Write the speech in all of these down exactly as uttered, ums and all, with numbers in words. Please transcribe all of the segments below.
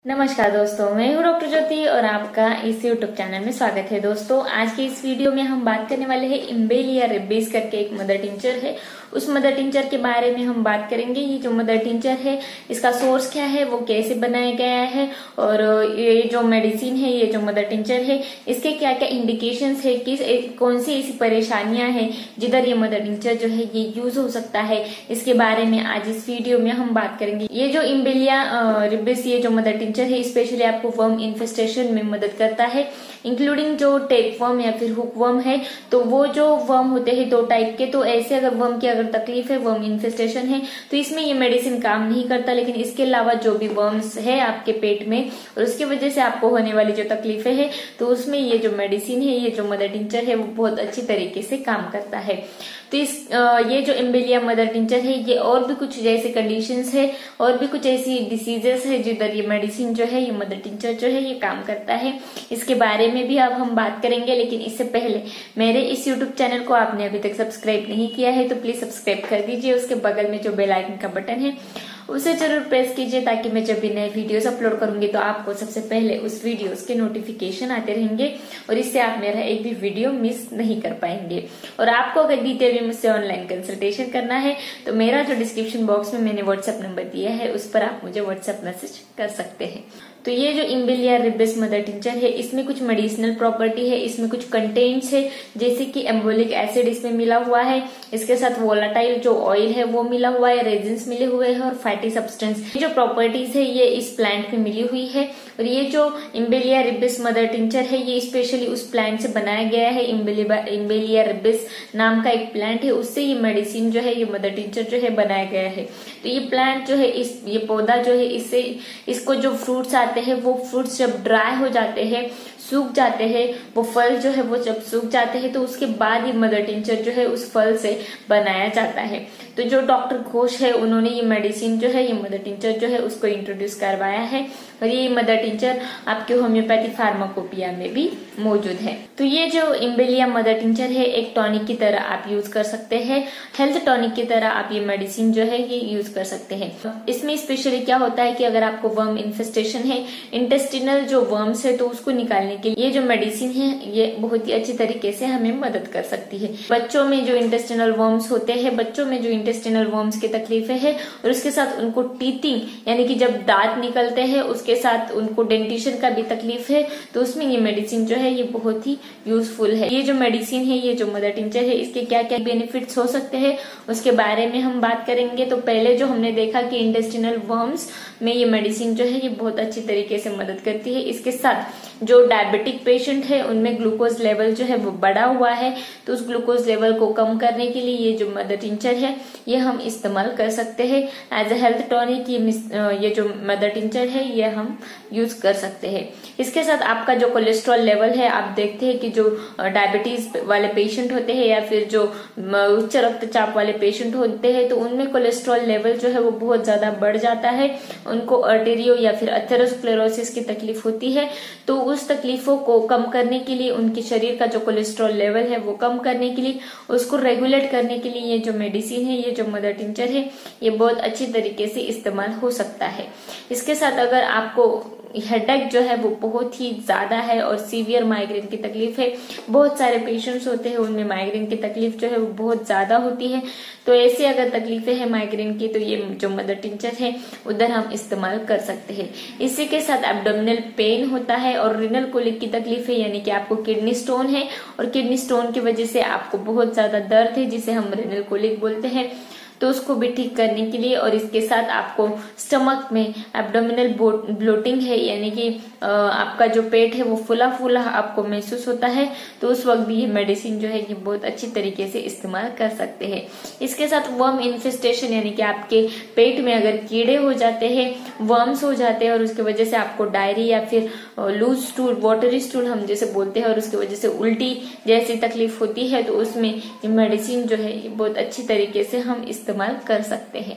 नमस्कार दोस्तों, मैं हूँ डॉक्टर ज्योति और आपका इस यूट्यूब चैनल में स्वागत है। दोस्तों, आज के इस वीडियो में हम बात करने वाले हैं इम्बेलिया रेबिस करके एक मदर टिंचर है, उस मदर टिंचर के बारे में हम बात करेंगे। ये जो मदर टिंचर है, इसका सोर्स क्या है, वो कैसे बनाया गया है, और ये जो मेडिसिन है, ये जो मदर टिंचर है, इसके क्या क्या इंडिकेशंस है, किस कौन सी ऐसी परेशानियां हैं जिधर ये मदर टिंचर जो है ये यूज हो सकता है, इसके बारे में आज इस वीडियो में हम बात करेंगे। ये जो इम्बेलिया रेबिस ये जो मदर टिंचर है, स्पेशली आपको वर्म इन्फेस्टेशन में मदद करता है, इंक्लूडिंग जो टेप वर्म या फिर हुक वर्म है। तो वो जो वर्म होते हैं दो टाइप के, तो ऐसे अगर वर्म की अगर तकलीफ है, वर्म इन्फेस्टेशन है, तो इसमें ये मेडिसिन काम नहीं करता। लेकिन इसके अलावा जो भी वर्म्स है आपके पेट में और उसकी वजह से आपको होने वाली जो तकलीफें है, तो उसमें ये जो मेडिसिन है, ये जो मदर टिंचर है, वो बहुत अच्छी तरीके से काम करता है। तो इस ये जो इम्बेलिया मदर टिंचर है, ये और भी कुछ जैसे कंडीशंस है और भी कुछ ऐसी डिसीजेस है जिधर ये मेडिसिन जो है, ये मदर टिंचर जो है ये काम करता है। इसके बारे में भी अब हम बात करेंगे। लेकिन इससे पहले मेरे इस यूट्यूब चैनल को आपने अभी तक सब्सक्राइब नहीं किया है तो प्लीज सब्सक्राइब कर दीजिए। उसके बगल में जो बेल आइकन का बटन है उसे जरूर प्रेस कीजिए, ताकि मैं जब भी नए वीडियोस अपलोड करूंगी तो आपको सबसे पहले उस वीडियोस के नोटिफिकेशन आते रहेंगे और इससे आप मेरा एक भी वीडियो मिस नहीं कर पाएंगे। और आपको अगर डिटेल में मुझसे ऑनलाइन कंसल्टेशन करना है तो मेरा जो डिस्क्रिप्शन बॉक्स में मैंने व्हाट्सएप नंबर दिया है, उस पर आप मुझे व्हाट्सएप मैसेज कर सकते हैं। तो ये जो इम्बेलिया रेबिस मदर टिंचर है, इसमें कुछ मेडिसिनल प्रॉपर्टी है, इसमें कुछ कंटेंट्स है, जैसे कि एम्बोलिक एसिड इसमें मिला हुआ है, इसके साथ वोलाटाइल जो ऑयल है वो मिला हुआ है, रेजिन्स मिले हुए हैं और फैटी सब्सटेंस। ये जो प्रॉपर्टीज है ये इस प्लांट में मिली हुई है। और ये जो इम्बेलिया रेबिस मदर टिंचर है, ये स्पेशली उस प्लांट से बनाया गया है। इम्बेलिया रेबिस नाम का एक प्लांट है, उससे ये मेडिसिन जो है, ये मदर टिंचर जो है बनाया गया है। तो ये प्लांट जो है, इस ये पौधा जो है, इससे इसको जो फ्रूट्स आते हैं, वो फ्रूट्स जब ड्राई हो जाते हैं, सूख जाते हैं, वो फल जो है वो जब सूख जाते हैं, तो उसके बाद ये मदर टिंचर जो है उस फल से बनाया जाता है। तो जो डॉक्टर घोष है, उन्होंने ये मेडिसिन जो है, ये मदर टिंचर जो है उसको इंट्रोड्यूस करवाया है। और ये मदर टिंचर आपके होम्योपैथी फार्माकोपिया में भी मौजूद है। तो ये जो इम्बेलिया मदर टिंचर है, एक टॉनिक की तरह आप यूज कर सकते हैं, हेल्थ टॉनिक की तरह आप ये मेडिसिन जो है ये यूज कर सकते हैं। इसमें स्पेशली क्या होता है कि अगर आपको वर्म इन्फेस्टेशन है, इंटेस्टिनल जो वर्म्स है, तो उसको निकालने के लिए ये जो मेडिसिन है ये बहुत ही अच्छी तरीके से हमें मदद कर सकती है। बच्चों में जो इंटेस्टिनल वर्म्स होते हैं, बच्चों में जो इंटेस्टिनल वर्म्स की तकलीफें है, और उसके साथ उनको टीथिंग यानी कि जब दांत निकलते हैं उसके साथ उनको डेंटिशन का भी तकलीफ है, तो उसमें ये मेडिसिन जो है ये बहुत ही यूजफुल है। ये जो मेडिसिन है, ये जो मदर टिंचर है, इसके क्या क्या बेनिफिट्स हो सकते हैं उसके बारे में हम बात करेंगे। तो पहले जो हमने देखा कि इंटेस्टिनल वर्म्स में ये मेडिसिन जो है ये बहुत अच्छी तरीके से मदद करती है। इसके साथ जो डायबिटिक पेशेंट है, उनमें ग्लूकोज लेवल जो है वो बढ़ा हुआ है, तो उस ग्लूकोज लेवल को कम करने के लिए ये जो मदर टिंचर है ये हम इस्तेमाल कर सकते हैं एज ए हेल्थ टॉनिक। ये जो मदर टिंचर है ये हम यूज कर सकते हैं। इसके साथ आपका जो कोलेस्ट्रॉल लेवल है, आप देखते हैं कि जो डायबिटीज वाले पेशेंट होते हैं या फिर जो उच्च रक्तचाप वाले पेशेंट होते हैं, तो उनमें कोलेस्ट्रॉल लेवल जो है वो बहुत ज्यादा बढ़ जाता है, उनको आर्टेरियो या फिर अथेरोस्क्लेरोसिस की तकलीफ होती है। तो उस तकलीफों को कम करने के लिए, उनके शरीर का जो कोलेस्ट्रॉल लेवल है वो कम करने के लिए, उसको रेगुलेट करने के लिए ये जो मेडिसिन है, ये जो मदर टिंचर है, ये बहुत अच्छी तरीके से इस्तेमाल हो सकता है। इसके साथ अगर आपको हेडेक जो है वो बहुत ही ज्यादा है और सीवियर माइग्रेन की तकलीफ है, बहुत सारे पेशेंट्स होते हैं उनमें माइग्रेन की तकलीफ जो है वो बहुत ज्यादा होती है, तो ऐसी अगर तकलीफें हैं माइग्रेन की, तो ये जो मदर टिंचर है उधर हम इस्तेमाल कर सकते हैं। इसी के साथ एब्डोमिनल पेन होता है और रिनल कोलिक की तकलीफ है, यानी कि आपको किडनी स्टोन है और किडनी स्टोन की वजह से आपको बहुत ज्यादा दर्द है, जिसे हम रिनल कोलिक बोलते हैं, तो उसको भी ठीक करने के लिए। और इसके साथ आपको स्टमक में एब्डोमिनल ब्लोटिंग है, यानी कि आपका जो पेट है वो फुला फुला आपको महसूस होता है, तो उस वक्त भी ये मेडिसिन जो है ये बहुत अच्छी तरीके से इस्तेमाल कर सकते हैं। इसके साथ वर्म इन्फेस्टेशन, यानी कि आपके पेट में अगर कीड़े हो जाते हैं, वर्म्स हो जाते हैं और उसकी वजह से आपको डायरी या फिर लूज स्टूल, वाटरी स्टूल हम जैसे बोलते हैं, और उसकी वजह से उल्टी जैसी तकलीफ होती है, तो उसमें ये मेडिसिन जो है ये बहुत अच्छी तरीके से हम इस्तेमाल कर सकते हैं।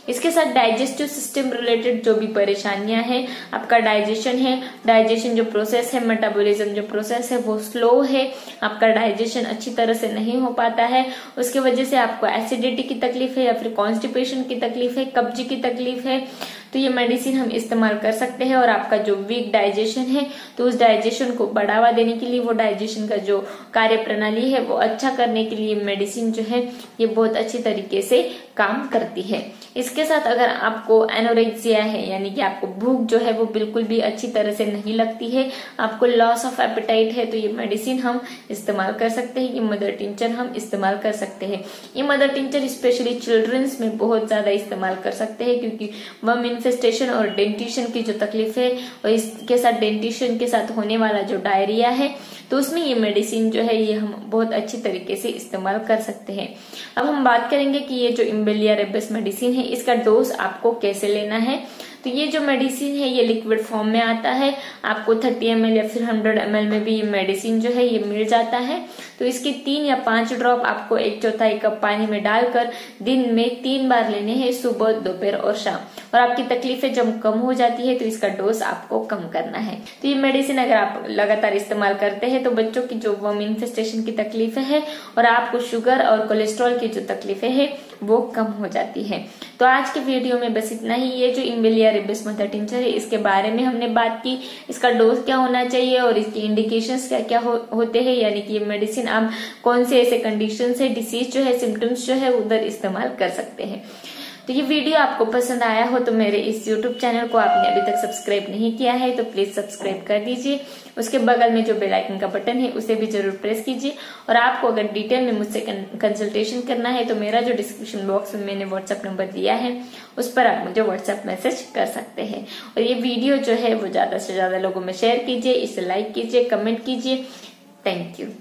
इसके साथ डाइजेस्टिव सिस्टम रिलेटेड जो भी परेशानियां हैं, आपका डाइजेशन है, डाइजेशन जो प्रोसेस है, मेटाबॉलिज्म जो प्रोसेस है वो स्लो है, आपका डाइजेशन अच्छी तरह से नहीं हो पाता है, उसकी वजह से आपको एसिडिटी की तकलीफ है या फिर कॉन्स्टिपेशन की तकलीफ है, कब्ज की तकलीफ है, तो ये मेडिसिन हम इस्तेमाल कर सकते हैं। और आपका जो वीक डाइजेशन है तो उस डाइजेशन को बढ़ावा देने के लिए, वो डाइजेशन का जो कार्य प्रणाली है वो अच्छा करने के लिए मेडिसिन जो है ये बहुत अच्छी तरीके से काम करती है। इसके साथ अगर आपको एनोरेक्सिया है, यानी कि आपको भूख जो है वो बिल्कुल भी अच्छी तरह से नहीं लगती है, आपको लॉस ऑफ एपेटाइट है, तो ये मेडिसिन हम इस्तेमाल कर सकते हैं, ये मदर टिंचर हम इस्तेमाल कर सकते हैं। ये मदर टिंचर स्पेशली चिल्ड्रंस में बहुत ज्यादा इस्तेमाल कर सकते हैं, क्योंकि वर्म इन्फेस्टेशन और डेंटिशन की जो तकलीफ है और इसके साथ डेंटिशन के साथ होने वाला जो डायरिया है, तो उसमें ये मेडिसिन जो है ये हम बहुत अच्छी तरीके से इस्तेमाल कर सकते हैं। अब हम बात करेंगे कि ये जो इम्बेलिया रेबिस मेडिसिन है इसका डोज आपको कैसे लेना है। तो ये जो मेडिसिन है ये लिक्विड फॉर्म में आता है, आपको थर्टी एम एल या फिर हंड्रेड एम एल में भी ये मेडिसिन जो है ये मिल जाता है। तो इसके तीन या पांच ड्रॉप आपको एक चौथाई कप पानी में डालकर दिन में तीन बार लेने हैं, सुबह, दोपहर और शाम। और आपकी तकलीफें जब कम हो जाती है तो इसका डोज आपको कम करना है। तो ये मेडिसिन अगर आप लगातार इस्तेमाल करते हैं तो बच्चों की जो वर्म इन्फेस्टेशन की तकलीफें हैं और आपको शुगर और कोलेस्ट्रॉल की जो तकलीफें हैं वो कम हो जाती है। तो आज के वीडियो में बस इतना ही। ये जो इम्बेलिया रेबिस मदर टिंचर है इसके बारे में हमने बात की, इसका डोज क्या होना चाहिए और इसकी इंडिकेशंस क्या क्या हो, होते हैं, यानी कि ये मेडिसिन आप कौन से ऐसे कंडीशन से, डिसीज जो है, सिम्टम्स जो है उधर इस्तेमाल कर सकते हैं। तो ये वीडियो आपको पसंद आया हो तो मेरे इस यूट्यूब चैनल को आपने अभी तक सब्सक्राइब नहीं किया है तो प्लीज सब्सक्राइब कर दीजिए। उसके बगल में जो बेल आइकन का बटन है उसे भी जरूर प्रेस कीजिए। और आपको अगर डिटेल में मुझसे कंसल्टेशन करना है तो मेरा जो डिस्क्रिप्शन बॉक्स में मैंने व्हाट्सएप नंबर दिया है उस पर आप मुझे व्हाट्सएप मैसेज कर सकते हैं। और ये वीडियो जो है वो ज्यादा से ज्यादा लोगों में शेयर कीजिए, इसे लाइक कीजिए, कमेंट कीजिए। Thank you.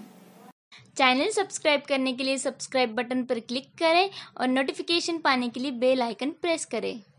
चैनल सब्सक्राइब करने के लिए सब्सक्राइब बटन पर क्लिक करें और नोटिफिकेशन पाने के लिए बेल आइकन प्रेस करें।